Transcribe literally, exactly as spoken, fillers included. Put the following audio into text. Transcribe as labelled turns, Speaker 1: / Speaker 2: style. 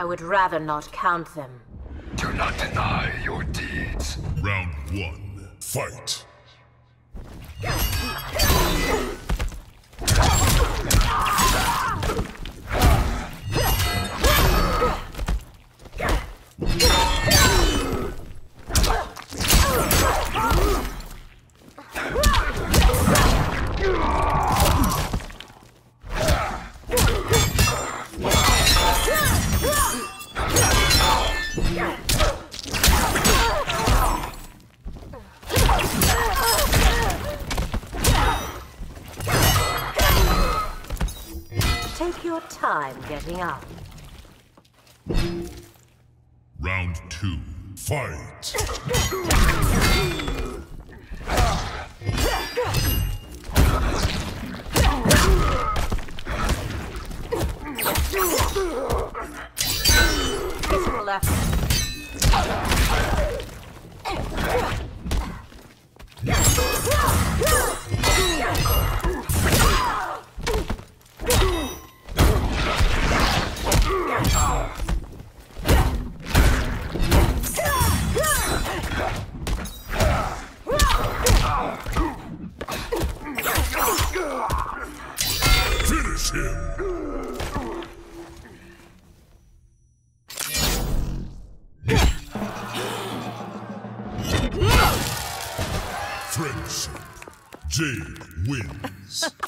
Speaker 1: would rather not count them.
Speaker 2: Do not deny your deeds.
Speaker 3: Round one, fight!
Speaker 1: Take your time getting up.
Speaker 3: Round two, fight!
Speaker 1: Physical effort.
Speaker 3: Finish him! Friendship. Jade wins.